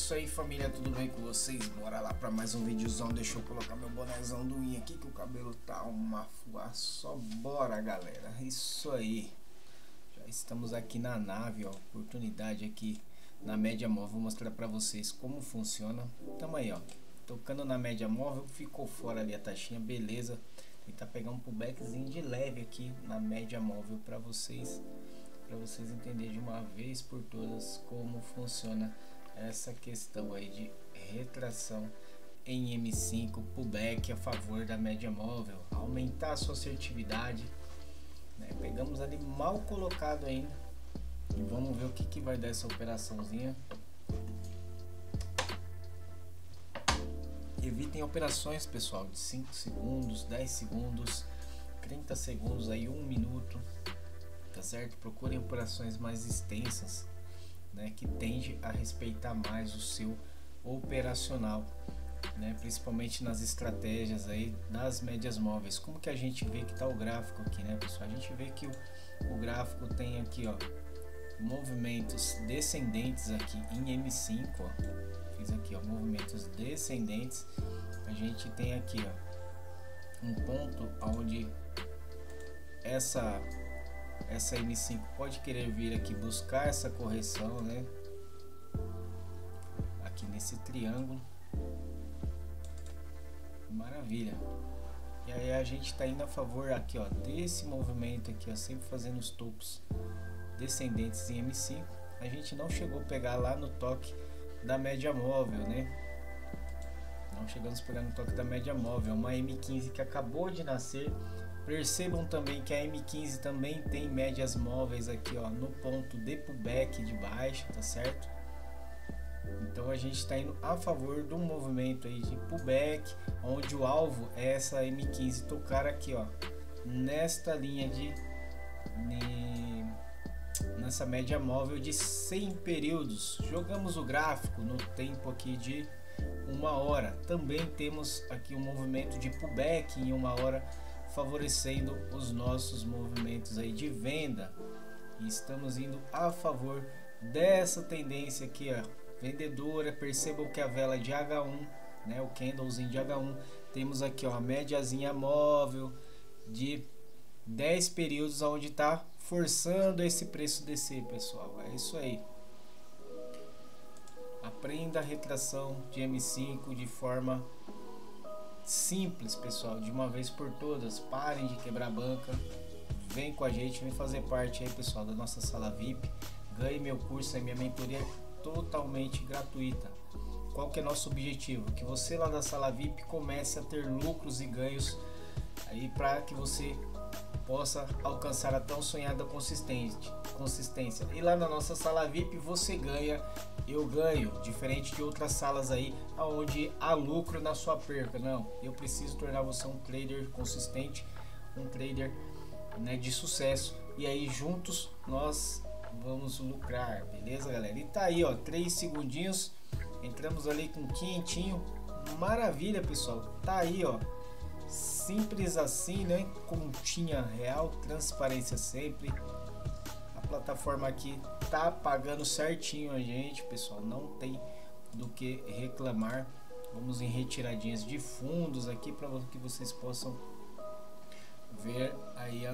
isso aí, família, tudo bem com vocês? Bora lá pra mais um videozão. Deixa eu colocar meu bonézão do IN aqui, que o cabelo tá uma fuaça. Só bora, galera. Isso aí. Já estamos aqui na nave, ó. Oportunidade aqui na média móvel. Vou mostrar pra vocês como funciona. Tamo aí, ó. Tocando na média móvel, ficou fora ali a taxinha, beleza. Tentar pegar um pullbackzinho de leve aqui na média móvel pra vocês entenderem de uma vez por todas como funciona essa questão aí de retração em M5, pullback a favor da média móvel, aumentar a sua assertividade, né? Pegamos ali mal colocado ainda e vamos ver o que vai dar essa operaçãozinha. Evitem operações, pessoal, de 5 segundos, 10 segundos, 30 segundos, aí 1 minuto, tá certo? Procurem operações mais extensas, né, que tende a respeitar mais o seu operacional, né, principalmente nas estratégias aí das médias móveis. Como que a gente vê que tá o gráfico aqui, né, pessoal? A gente vê que o gráfico tem aqui, ó, movimentos descendentes aqui em M5, ó. Fiz aqui, ó, movimentos descendentes. A gente tem aqui, ó, um ponto onde essa M5 pode querer vir aqui buscar essa correção, né? Aqui nesse triângulo. Maravilha. E aí a gente está indo a favor aqui, ó, desse movimento aqui, ó, sempre fazendo os topos descendentes em M5. A gente não chegou a pegar lá no toque da média móvel, né? Não chegamos a pegar no toque da média móvel. Uma M15 que acabou de nascer. Percebam também que a M15 também tem médias móveis aqui, ó, no ponto de pullback de baixo, tá certo? Então a gente está indo a favor de um movimento aí de pullback, onde o alvo é essa M15 tocar aqui, ó, nesta linha nessa média móvel de 100 períodos. Jogamos o gráfico no tempo aqui de 1 hora. Também temos aqui um movimento de pullback em 1 hora, favorecendo os nossos movimentos aí de venda, e estamos indo a favor dessa tendência aqui, ó, vendedora. Percebam que a vela de H1, né, o candlezinho de H1, temos aqui, ó, a médiazinha móvel de 10 períodos, onde está forçando esse preço descer, pessoal. É isso aí. Aprenda a retração de M5 de forma simples, pessoal, de uma vez por todas. Parem de quebrar banca, vem com a gente, vem fazer parte aí, pessoal, da nossa sala VIP. Ganhe meu curso, minha mentoria totalmente gratuita. Qual que é nosso objetivo? Que você lá da sala VIP comece a ter lucros e ganhos aí, para que você possa alcançar a tão sonhada consistência. E lá na nossa sala VIP você ganha, eu ganho, diferente de outras salas aí onde há lucro na sua perca. Não, eu preciso tornar você um trader consistente, um trader, né, de sucesso, e aí juntos nós vamos lucrar, beleza, galera? E tá aí, ó, 3 segundinhos, entramos ali com quentinho, maravilha, pessoal. Tá aí, ó, simples assim, né? Continha real, transparência sempre. A plataforma aqui tá pagando certinho a gente, pessoal, não tem do que reclamar. Vamos em retiradinhas de fundos aqui para que vocês possam ver aí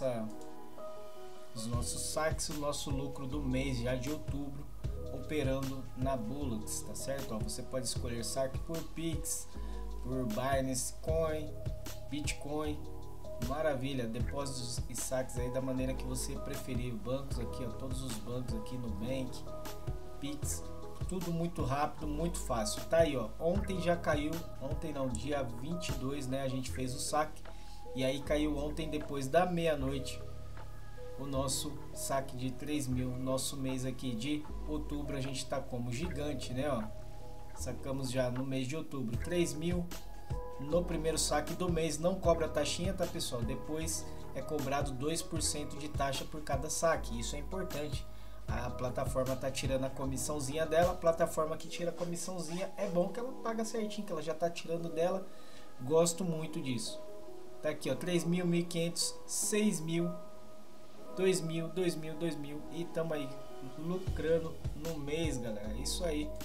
os nossos saques, o nosso lucro do mês já de outubro, operando na Bullets, tá certo? Ó, você pode escolher saque por Pix, por Binance Coin, Bitcoin, maravilha, depósitos e saques aí da maneira que você preferir. Bancos aqui, ó, todos os bancos aqui, Nubank, Pix, tudo muito rápido, muito fácil. Tá aí, ó, ontem já caiu, ontem não, dia 22, né, a gente fez o saque, e aí caiu ontem depois da meia-noite o nosso saque de 3 mil. Nosso mês aqui de outubro a gente tá como gigante, né, ó, sacamos já no mês de outubro 3 mil. No primeiro saque do mês não cobra taxinha, tá, pessoal? Depois é cobrado 2% de taxa por cada saque. Isso é importante. A plataforma tá tirando a comissãozinha dela. A plataforma que tira a comissãozinha, é bom que ela paga certinho, que ela já tá tirando dela. Gosto muito disso. Tá aqui, ó, 3 mil, 1.500, 6 mil, 2 mil, 2 mil, 2 mil, e tamo aí lucrando no mês, galera. Isso aí.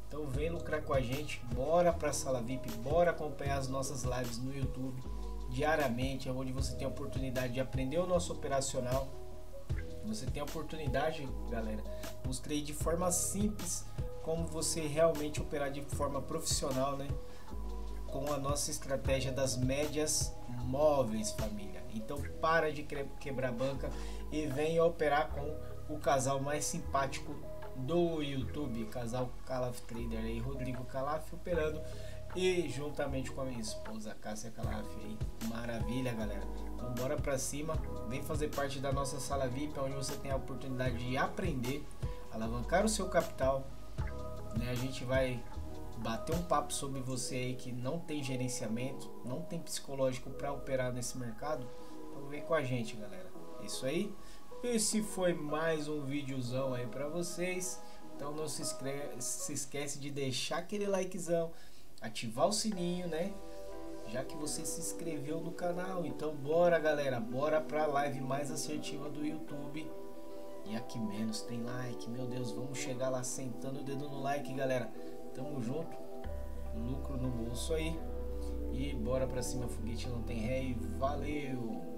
Então vem lucrar com a gente, bora pra sala VIP, bora acompanhar as nossas lives no YouTube diariamente, onde você tem a oportunidade de aprender o nosso operacional. Você tem a oportunidade, galera, mostrei de forma simples como você realmente operar de forma profissional, né? Com a nossa estratégia das médias móveis, família. Então para de quebrar banca e venha operar com o casal mais simpático do YouTube, casal Calaf Trader aí, Rodrigo Calaf operando, e juntamente com a minha esposa Cássia Calaf aí. Maravilha, galera. Então bora pra cima, vem fazer parte da nossa sala VIP, onde você tem a oportunidade de aprender, alavancar o seu capital, né? A gente vai bater um papo sobre você aí que não tem gerenciamento, não tem psicológico para operar nesse mercado. Então vem com a gente, galera. É isso aí. Esse foi mais um videozão aí para vocês. Então não se esquece de deixar aquele likezão, ativar o sininho, né? Já que você se inscreveu no canal. Então bora, galera, bora pra live mais assertiva do YouTube. E aqui menos tem like, meu Deus, vamos chegar lá sentando o dedo no like, galera. Tamo junto, lucro no bolso aí. E bora pra cima, foguete não tem ré e valeu!